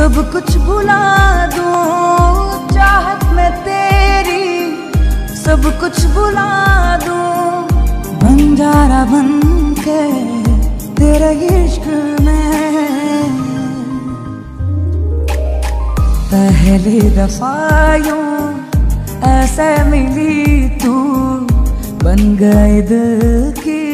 सब कुछ भुला दूं चाहत में तेरी, सब कुछ भुला दूं बंजारा बन के तेरे इश्क में। पहली दफा यूं ऐसे मिली तू, बन गई दिल की